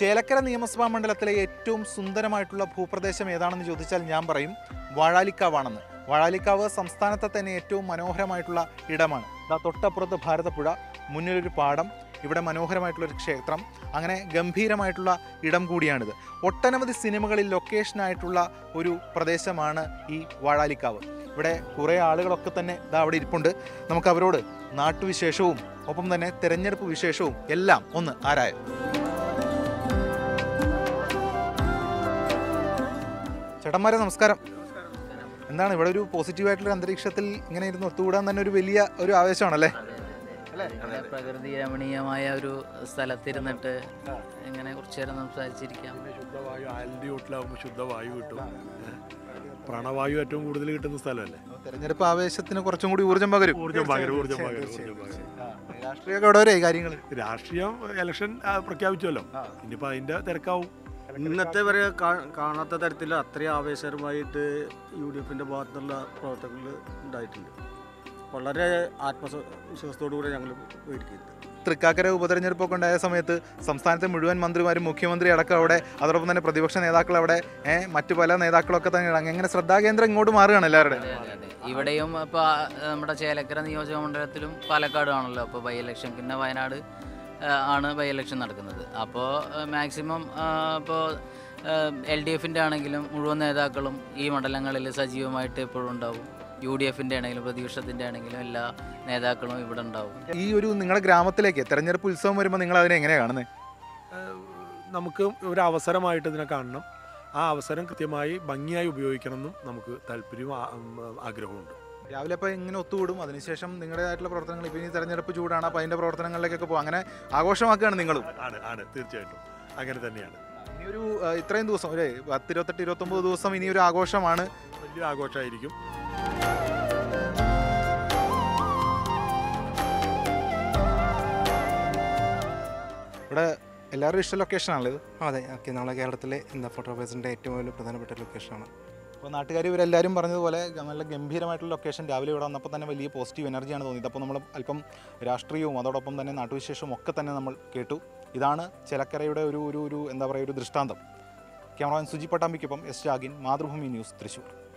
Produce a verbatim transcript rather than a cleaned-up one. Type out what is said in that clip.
ചേലക്കര നിയമസഭാ മണ്ഡലത്തിലെ ഏറ്റവും സുന്ദരമായിട്ടുള്ള ഭൂപ്രദേശം ഏതാണെന്ന് ചോദിച്ചാൽ ഞാൻ പറയും വാഴാലിക്കാവാണെന്ന്. വാഴാലിക്കാവ് സംസ്ഥാനത്തെ തന്നെ ഏറ്റവും മനോഹരമായിട്ടുള്ള ഇടമാണ്. ദാ തൊട്ടപ്പുറത്ത് ഭാരതപ്പുഴ, മുന്നിലൊരു പാടം, ഇവിടെ മനോഹരമായിട്ടുള്ളൊരു ക്ഷേത്രം, അങ്ങനെ ഗംഭീരമായിട്ടുള്ള ഇടം കൂടിയാണിത്. ഒട്ടനവധി സിനിമകളിൽ ലൊക്കേഷനായിട്ടുള്ള ഒരു പ്രദേശമാണ് ഈ വാഴാലിക്കാവ്. ഇവിടെ കുറേ ആളുകളൊക്കെ തന്നെ ഇതാ അവിടെ ഇരിപ്പുണ്ട്. നമുക്ക് അവരോട് നാട്ടുവിശേഷവും ഒപ്പം തന്നെ തെരഞ്ഞെടുപ്പ് വിശേഷവും എല്ലാം ഒന്ന് ആരായം. ചേട്ടന്മാരെ നമസ്കാരം. എന്താണ് ഇവിടെ ഒരു പോസിറ്റീവായിട്ടുള്ള അന്തരീക്ഷത്തിൽ ഇങ്ങനെ ഇരുന്ന് ഒത്തുകൂടാൻ തന്നെ ഒരു വലിയ ഒരു ആവേശമാണല്ലേ? പ്രകൃതി രമണീയമായ ഒരു സ്ഥലത്തിരുന്നിട്ട് ഇങ്ങനെ കുറച്ചു നേരം സംസാരിച്ചിരിക്കാം. ശുദ്ധവായു ആലിൻ്റെ വീട്ടിലാവുമ്പോൾ ശുദ്ധവായു കിട്ടും. പ്രാണവായു ഏറ്റവും കൂടുതൽ കിട്ടുന്ന സ്ഥലമല്ലേ? തെരഞ്ഞെടുപ്പ് ആവേശത്തിന് കുറച്ചും കൂടി ഊർജ്ജം പകരും. ഊർജ്ജം പകരും ഊർജ്ജം പകരും രാഷ്ട്രീയമൊക്കെ എവിടെ വരെ കാര്യങ്ങൾ? രാഷ്ട്രീയം ഇലക്ഷൻ പ്രഖ്യാപിച്ചല്ലോ, ഇനിയിപ്പോൾ അതിൻ്റെ തിരക്കാവും. ഇന്നത്തെ വരെ കാണാത്ത തരത്തിൽ അത്രയും ആവേശകരമായിട്ട് യു ഡി എഫിൻ്റെ ഭാഗത്തുള്ള പ്രവർത്തനങ്ങൾ ഉണ്ടായിട്ടുണ്ട്. വളരെ ആത്മവിശ്വാസത്തോടു കൂടെ ഞങ്ങൾ പോയിരിക്കുന്നത്. തൃക്കാക്കര ഉപതെരഞ്ഞെടുപ്പൊക്കെ ഉണ്ടായ സമയത്ത് സംസ്ഥാനത്തെ മുഴുവൻ മന്ത്രിമാരും മുഖ്യമന്ത്രി അടക്കം അവിടെ, അതോടൊപ്പം തന്നെ പ്രതിപക്ഷ നേതാക്കൾ അവിടെ, ഏഹ് മറ്റു പല നേതാക്കളൊക്കെ തന്നെ അങ്ങനെ ശ്രദ്ധാകേന്ദ്രം ഇങ്ങോട്ട് മാറുകയാണ് എല്ലാവരുടെയും. ഇവിടെയും ഇപ്പോൾ നമ്മുടെ ചേലക്കര നിയോജക മണ്ഡലത്തിലും പാലക്കാട് ആണല്ലോ അപ്പോൾ ബൈ ഇലക്ഷൻ, പിന്നെ വയനാട് ആണ് ബൈ ഇലക്ഷൻ നടക്കുന്നത്. അപ്പോൾ മാക്സിമം ഇപ്പോൾ എൽ ഡി എഫിൻ്റെ ആണെങ്കിലും മുഴുവൻ നേതാക്കളും ഈ മണ്ഡലങ്ങളിൽ സജീവമായിട്ട് എപ്പോഴും ഉണ്ടാവും. യു ഡി എഫിൻ്റെ ആണെങ്കിലും പ്രതിപക്ഷത്തിൻ്റെ ആണെങ്കിലും എല്ലാ നേതാക്കളും ഇവിടെ ഉണ്ടാവും. ഈ ഒരു നിങ്ങളുടെ ഗ്രാമത്തിലേക്ക് തെരഞ്ഞെടുപ്പ് ഉത്സവം വരുമ്പോൾ നിങ്ങൾ അതിനെ എങ്ങനെയാണ് കാണുന്നത്? നമുക്ക് ഒരു അവസരമായിട്ട് ഇതിനെ കാണണം. ആ അവസരം കൃത്യമായി ഭംഗിയായി ഉപയോഗിക്കണമെന്നും നമുക്ക് താല്പര്യവും ആഗ്രഹമുണ്ട്. രാവിലെ അപ്പോൾ ഇങ്ങനെ ഒത്തുകൂടും, അതിനുശേഷം നിങ്ങളുടേതായിട്ടുള്ള പ്രവർത്തനങ്ങൾ, ഇപ്പോൾ ഇനി തെരഞ്ഞെടുപ്പ് ചൂടാണ്, അപ്പോൾ അതിൻ്റെ പ്രവർത്തനങ്ങളിലേക്കൊക്കെ പോകും, അങ്ങനെ ആഘോഷമാക്കുകയാണ് നിങ്ങളും? ആണ് ആണ് തീർച്ചയായിട്ടും അങ്ങനെ തന്നെയാണ്. ഇനിയൊരു ഇത്രയും ദിവസം ഒരു പത്തിരുപത്തെട്ട് ഇരുപത്തൊമ്പത് ദിവസം ഇനിയൊരു ആഘോഷമാണ്. വലിയ ആഘോഷമായിരിക്കും. ഇവിടെ എല്ലാവരും ഇഷ്ട ലൊക്കേഷനാണല്ലോ ഇത്? അതെ, ഓക്കെ. നമ്മളെ കേരളത്തിലെ എന്താ ഫോട്ടോഗ്രാഫേഴ്സിൻ്റെ ഏറ്റവും വലിയ പ്രധാനപ്പെട്ട ലൊക്കേഷനാണ്. അപ്പോൾ നാട്ടുകാർ ഇവരെല്ലാവരും പറഞ്ഞതുപോലെ നല്ല ഗംഭീരമായിട്ടുള്ള ലൊക്കേഷൻ. രാവിലെ ഇവിടെ വന്നപ്പോൾ തന്നെ വലിയ പോസിറ്റീവ് എനർജിയാണ് തോന്നിയത്. അപ്പോൾ നമ്മൾ അല്പം രാഷ്ട്രീയവും അതോടൊപ്പം തന്നെ നാട്ടുവിശേഷവും ഒക്കെ തന്നെ നമ്മൾ കേട്ടു. ഇതാണ് ചേലക്കരയുടെ ഒരു ഒരു ഒരു എന്താ പറയുക ഒരു ദൃഷ്ടാന്തം. ക്യാമറമാൻ സുജി പട്ടാമ്പിക്കൊപ്പം എസ് ജാഗിൻ, മാതൃഭൂമി ന്യൂസ്, തൃശ്ശൂർ.